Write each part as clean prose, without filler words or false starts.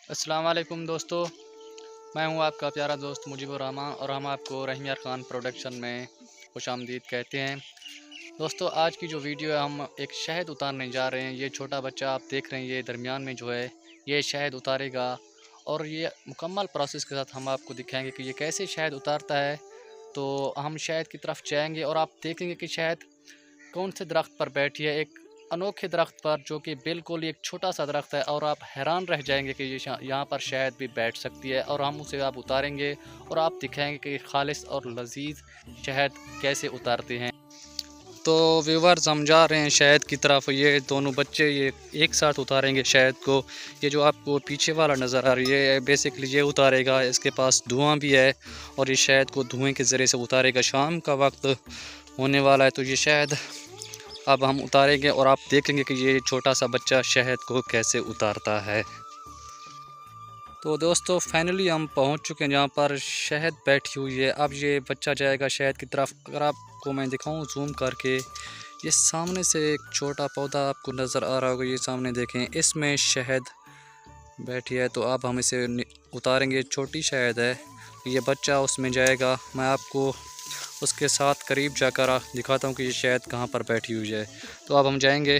अस्सलाम वालेकुम दोस्तों। मैं हूं आपका प्यारा दोस्त मुजीबुर रहमान और हम आपको रहीम यार खान प्रोडक्शन में खुशामदीद कहते हैं। दोस्तों, आज की जो वीडियो है, हम एक शहद उतारने जा रहे हैं। ये छोटा बच्चा आप देख रहे हैं, ये दरमियान में जो है ये शहद उतारेगा और ये मुकम्मल प्रोसेस के साथ हम आपको दिखाएंगे कि ये कैसे शहद उतारता है। तो हम शहद की तरफ जाएंगे और आप देखेंगे कि शहद कौन से दरख्त पर बैठी है, एक अनोखे दरख्त पर, जो कि बिल्कुल एक छोटा सा दरख्त है और आप हैरान रह जाएंगे कि ये यहाँ पर शहद भी बैठ सकती है। और हम उसे आप उतारेंगे और आप दिखाएंगे कि खालिस और लजीज शहद कैसे उतारते हैं। तो व्यूवर्स, हम जा रहे हैं शहद की तरफ। ये दोनों बच्चे ये एक साथ उतारेंगे शहद को। ये जो आपको पीछे वाला नज़र आ रही है, बेसिकली ये उतारेगा। इसके पास धुआं भी है और ये शहद को धुएं के ज़रिए से उतारेगा। शाम का वक्त होने वाला है, तो ये शहद अब हम उतारेंगे और आप देखेंगे कि ये छोटा सा बच्चा शहद को कैसे उतारता है। तो दोस्तों, फाइनली हम पहुंच चुके हैं जहां पर शहद बैठी हुई है। अब ये बच्चा जाएगा शहद की तरफ। अगर आपको मैं दिखाऊं जूम करके, ये सामने से एक छोटा पौधा आपको नज़र आ रहा होगा। ये सामने देखें, इसमें शहद बैठी है। तो अब हम इसे उतारेंगे। छोटी शहद है, ये बच्चा उसमें जाएगा। मैं आपको उसके साथ करीब जाकर दिखाता हूँ कि ये शहद कहाँ पर बैठी हुई है। तो अब हम जाएंगे।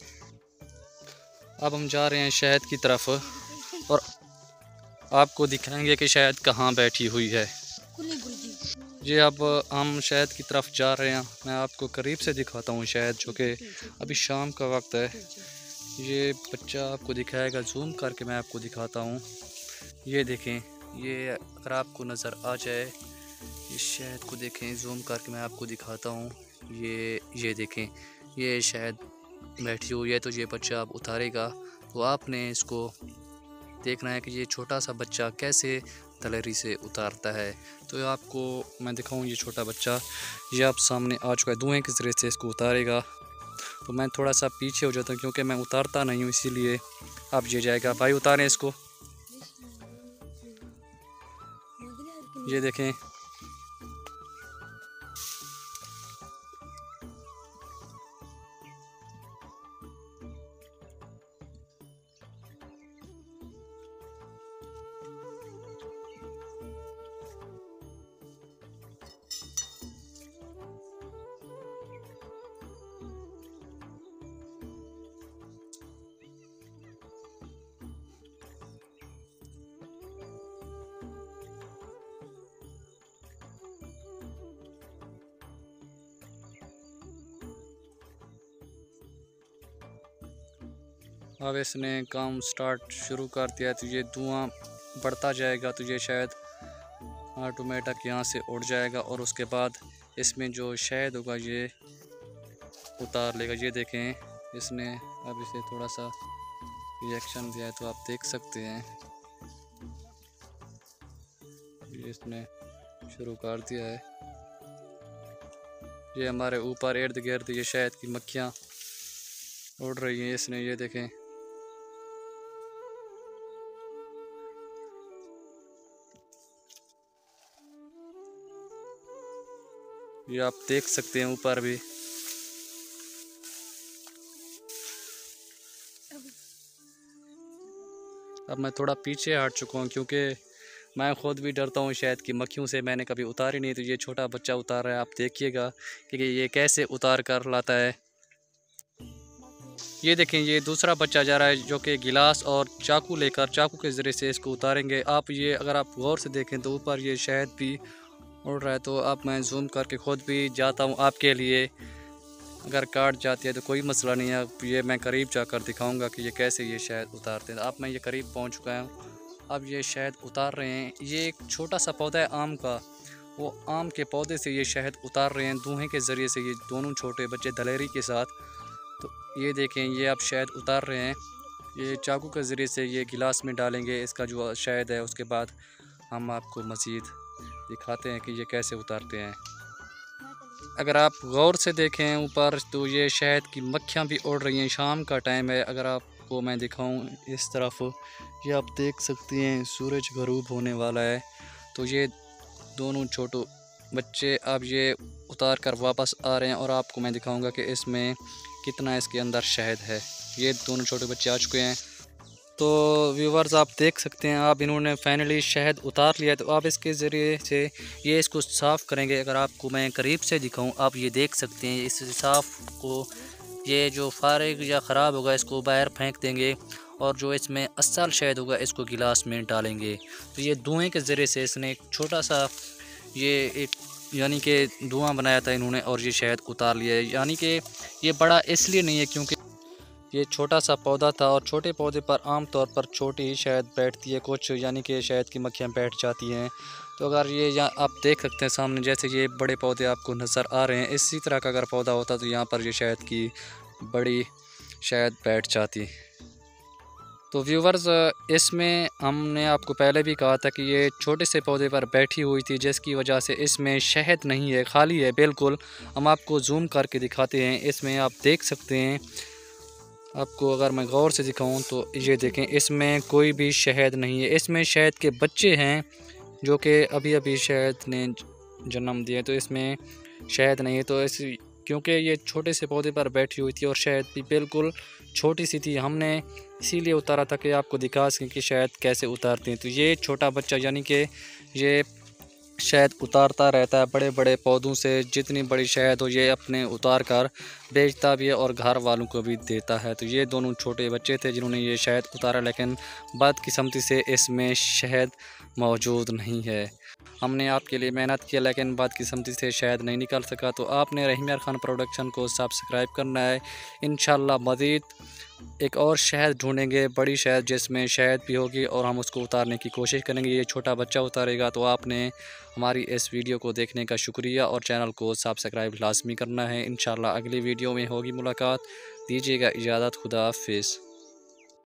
अब हम जा रहे हैं शहद की तरफ और आपको दिखाएंगे कि शहद कहाँ बैठी हुई है। जी, अब हम शहद की तरफ जा रहे हैं। मैं आपको करीब से दिखाता हूँ शहद, जो कि अभी शाम का वक्त है। ये बच्चा आपको दिखाएगा, जूम करके मैं आपको दिखाता हूँ। ये देखें, ये अगर आपको नज़र आ जाए, इस शहद को देखें, जूम करके मैं आपको दिखाता हूँ। ये देखें, ये शहद बैठी हुई है। तो ये बच्चा अब उतारेगा। तो आपने इसको देखना है कि ये छोटा सा बच्चा कैसे दलेरी से उतारता है। तो आपको मैं दिखाऊं, ये छोटा बच्चा ये आप सामने आ चुका है। धुएं के ज़रिए से इसको उतारेगा। तो मैं थोड़ा सा पीछे हो जाता हूँ क्योंकि मैं उतारता नहीं हूँ, इसीलिए अब ये जाएगा। भाई उतारें इसको। ये देखें, अब इसने काम स्टार्ट शुरू कर दिया। तो ये धुआं बढ़ता जाएगा, तो ये शायद ऑटोमेटिक यहाँ से उड़ जाएगा और उसके बाद इसमें जो शहद होगा ये उतार लेगा। ये देखें, इसने अब इसे थोड़ा सा रिएक्शन दिया है, तो आप देख सकते हैं ये इसने शुरू कर दिया है। ये हमारे ऊपर इर्द गिर्द ये शहद की मक्खियाँ उड़ रही हैं। इसने ये देखें, ये आप देख सकते हैं ऊपर भी। अब मैं थोड़ा पीछे हट चुका हूँ क्योंकि मैं ख़ुद भी डरता हूँ शहद की मक्खियों से। मैंने कभी उतारी नहीं, तो ये छोटा बच्चा उतार रहा है। आप देखिएगा कि ये कैसे उतार कर लाता है। ये देखें, ये दूसरा बच्चा जा रहा है जो कि गिलास और चाकू लेकर, चाकू के ज़रिए से इसको उतारेंगे। आप ये अगर आप गौर से देखें तो ऊपर ये शहद भी उड़ रहा है। तो अब मैं जूम करके ख़ुद भी जाता हूँ आपके लिए। अगर काट जाती है तो कोई मसला नहीं है। ये मैं करीब जाकर दिखाऊंगा कि ये कैसे ये शहद उतारते हैं। अब मैं ये करीब पहुंच चुका हूँ। अब ये शहद उतार रहे हैं। ये एक छोटा सा पौधा है आम का, वो आम के पौधे से ये शहद उतार रहे हैं धुएँ के ज़रिए से, ये दोनों छोटे बच्चे दलेरी के साथ। तो ये देखें, ये अब शहद उतार रहे हैं। ये चाकू के ज़रिए से ये गिलास में डालेंगे इसका जो शहद है। उसके बाद हम आपको मज़ीद दिखाते हैं कि ये कैसे उतारते हैं। अगर आप गौर से देखें ऊपर, तो ये शहद की मक्खियाँ भी उड़ रही हैं। शाम का टाइम है। अगर आपको मैं दिखाऊं इस तरफ, ये आप देख सकते हैं सूरज गरूब होने वाला है। तो ये दोनों छोटे बच्चे अब ये उतार कर वापस आ रहे हैं और आपको मैं दिखाऊंगा कि इसमें कितना इसके अंदर शहद है। ये दोनों छोटे बच्चे आ चुके हैं। तो व्यूवर्स आप देख सकते हैं, आप इन्होंने फाइनली शहद उतार लिया है। तो आप इसके ज़रिए से ये इसको साफ़ करेंगे। अगर आपको मैं करीब से दिखाऊं, आप ये देख सकते हैं इस साफ़ को, ये जो फारिग या ख़राब होगा इसको बाहर फेंक देंगे और जो इसमें असल शहद होगा इसको गिलास में डालेंगे। तो ये धुएँ के ज़रिए से इसने एक छोटा सा ये एक यानी कि धुआं बनाया था इन्होंने और ये शहद उतार लिया है। यानी कि ये बड़ा इसलिए नहीं है क्योंकि ये छोटा सा पौधा था और छोटे पौधे पर आम तौर पर छोटी ही शहद बैठती है, कुछ यानी कि शहद की मक्खियाँ बैठ जाती हैं। तो अगर ये यहाँ आप देख सकते हैं सामने, जैसे ये बड़े पौधे आपको नज़र आ रहे हैं, इसी तरह का अगर पौधा होता तो यहाँ पर ये शहद की बड़ी शहद बैठ जाती। तो व्यूवर्स, इसमें हमने आपको पहले भी कहा था कि ये छोटे से पौधे पर बैठी हुई थी, जिसकी वजह से इसमें शहद नहीं है, खाली है बिल्कुल। हम आपको जूम करके दिखाते हैं। इसमें आप देख सकते हैं, आपको अगर मैं गौर से दिखाऊं तो ये देखें, इसमें कोई भी शहद नहीं है। इसमें शहद के बच्चे हैं जो कि अभी अभी शहद ने जन्म दिया, तो इसमें शहद नहीं है। तो इस क्योंकि ये छोटे से पौधे पर बैठी हुई थी और शहद भी बिल्कुल छोटी सी थी, हमने इसीलिए उतारा था कि आपको दिखा सकें कि शहद कैसे उतारते हैं। तो ये छोटा बच्चा यानी कि ये शहद उतारता रहता है बड़े बड़े पौधों से, जितनी बड़ी शहद हो ये अपने उतार कर बेचता भी है और घर वालों को भी देता है। तो ये दोनों छोटे बच्चे थे जिन्होंने ये शहद उतारा, लेकिन बदकिस्मती से इसमें शहद मौजूद नहीं है। हमने आपके लिए मेहनत किया लेकिन बदकिस्मती से शहद नहीं निकल सका। तो आपने रहीम यार खान प्रोडक्शन को सब्सक्राइब करना है। इंशाल्लाह मज़ीद एक और शहद ढूंढेंगे, बड़ी शहद जिसमें शहद भी होगी और हम उसको उतारने की कोशिश करेंगे। ये छोटा बच्चा उतारेगा। तो आपने हमारी इस वीडियो को देखने का शुक्रिया और चैनल को सब्सक्राइब लाजमी करना है। इंशाल्लाह अगली वीडियो में होगी मुलाकात। दीजिएगा इजाज़त। खुदा हाफिज़।